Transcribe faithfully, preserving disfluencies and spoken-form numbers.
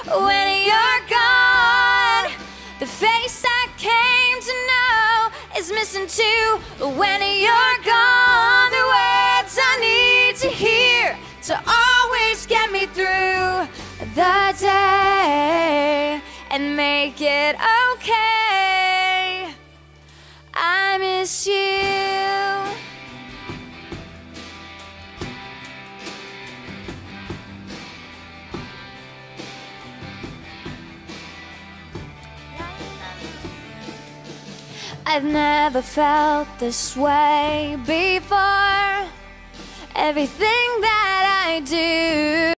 when you're gone. The face I came to know is missing too when you're gone. The words I need to hear to always get me through the day and make it okay. I miss you. I've never felt this way before. Everything that I do